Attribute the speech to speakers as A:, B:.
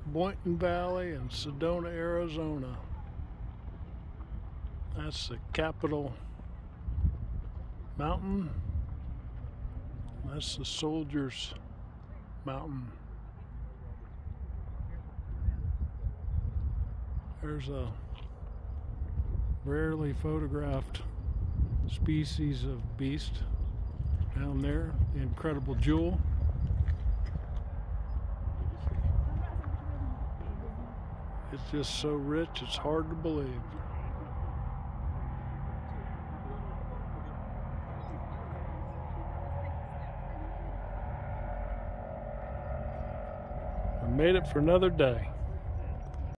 A: Boyton Valley in Sedona, Arizona. That's the Capitol Mountain. That's the Soldiers Mountain. There's a rarely photographed species of beast down there, the incredible jewel. It's just so rich, it's hard to believe. I made it for another day.